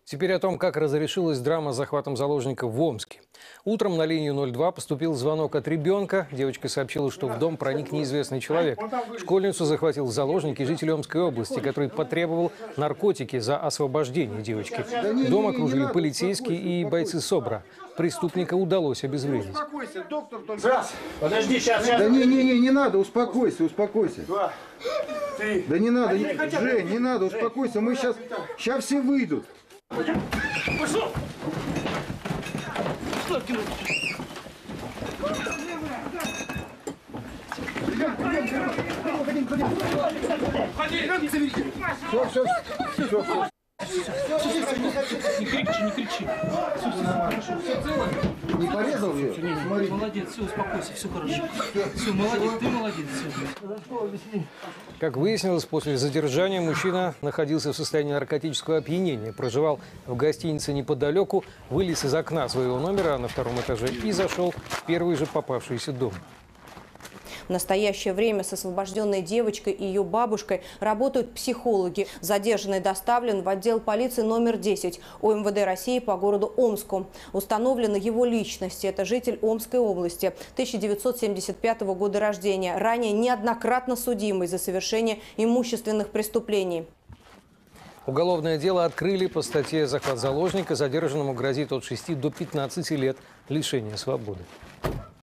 Теперь о том, как разрешилась драма с захватом заложника в Омске. Утром на линию 02 поступил звонок от ребенка. Девочка сообщила, что в дом проник неизвестный человек. Школьницу захватил заложник и житель Омской области, который потребовал наркотики за освобождение девочки. Дом окружили полицейские и бойцы СОБРа. Преступника удалось обезвредить. Раз, подожди, сейчас. Да не надо, успокойся. Два, три. Да не надо, Жень, не надо, успокойся, мы сейчас все выйдут. Пошел! Не кричи. Все целое? Не порезал ее? Смотри. Молодец, все, успокойся, все хорошо. Все, молодец, ты молодец. Все. Как выяснилось, после задержания мужчина находился в состоянии наркотического опьянения. Проживал в гостинице неподалеку, вылез из окна своего номера на втором этаже и зашел в первый же попавшийся дом. В настоящее время с освобожденной девочкой и ее бабушкой работают психологи. Задержанный доставлен в отдел полиции номер 10 УМВД России по городу Омску. Установлена его личность. Это житель Омской области, 1975 года рождения, ранее неоднократно судимый за совершение имущественных преступлений. Уголовное дело открыли по статье «Захват заложника». Задержанному грозит от 6 до 15 лет лишения свободы.